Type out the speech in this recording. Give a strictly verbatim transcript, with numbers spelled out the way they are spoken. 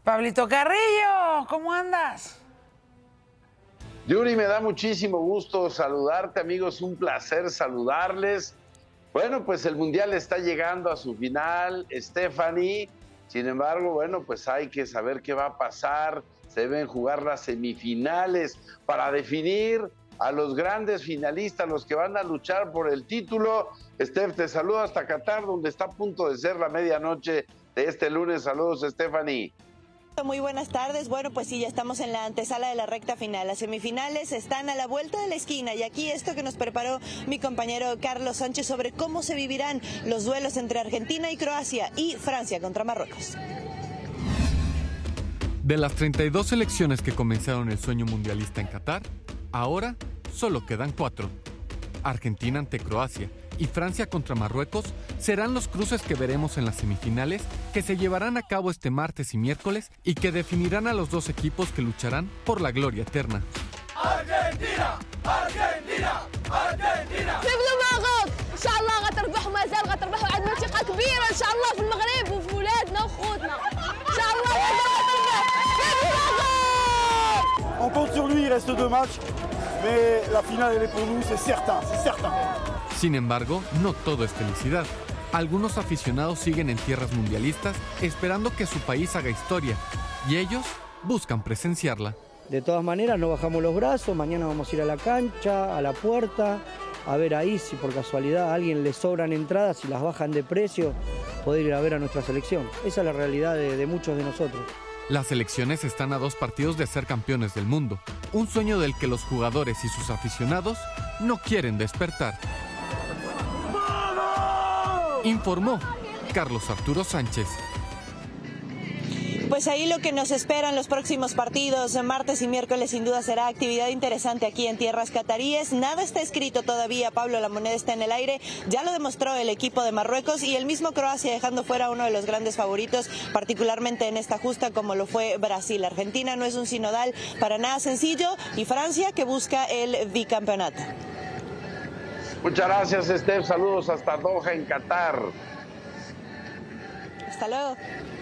Pablito Carrillo, ¿cómo andas? Yuri, me da muchísimo gusto saludarte, amigos, un placer saludarles. Bueno, pues el Mundial está llegando a su final, Stephanie. Sin embargo, bueno, pues hay que saber qué va a pasar. Se deben jugar las semifinales para definir a los grandes finalistas, los que van a luchar por el título. Steph, te saludo hasta Qatar, donde está a punto de ser la medianoche de este lunes. Saludos, Stephanie. Muy buenas tardes. Bueno, pues sí, ya estamos en la antesala de la recta final. Las semifinales están a la vuelta de la esquina y aquí esto que nos preparó mi compañero Carlos Sánchez sobre cómo se vivirán los duelos entre Argentina y Croacia y Francia contra Marruecos. De las treinta y dos selecciones que comenzaron el sueño mundialista en Qatar, ahora solo quedan cuatro. Argentina ante Croacia y Francia contra Marruecos serán los cruces que veremos en las semifinales que se llevarán a cabo este martes y miércoles y que definirán a los dos equipos que lucharán por la gloria eterna. Argentina, Argentina, Argentina. سيبوا المغرب ان شاء الله غتربحوا مازال غتربحوا عندنا ثقه كبيره ان شاء الله في المغرب وفي ولادنا وخوتنا ان شاء الله On compte sur lui, il reste deux matchs, mais la finale elle est pour nous, c'est certain, c'est certain. Sin embargo, no todo es felicidad. Algunos aficionados siguen en tierras mundialistas esperando que su país haga historia y ellos buscan presenciarla. De todas maneras, no bajamos los brazos, mañana vamos a ir a la cancha, a la puerta, a ver ahí si por casualidad a alguien le sobran entradas y las bajan de precio, poder ir a ver a nuestra selección. Esa es la realidad de, de muchos de nosotros. Las selecciones están a dos partidos de ser campeones del mundo, un sueño del que los jugadores y sus aficionados no quieren despertar. Informó Carlos Arturo Sánchez. Pues ahí lo que nos espera en los próximos partidos, martes y miércoles, sin duda será actividad interesante aquí en tierras cataríes. Nada está escrito todavía, Pablo, la moneda está en el aire. Ya lo demostró el equipo de Marruecos y el mismo Croacia, dejando fuera a uno de los grandes favoritos, particularmente en esta justa como lo fue Brasil. Argentina no es un sinodal para nada sencillo y Francia que busca el bicampeonato. Muchas gracias, Steph. Saludos hasta Doha, en Qatar. Hasta luego.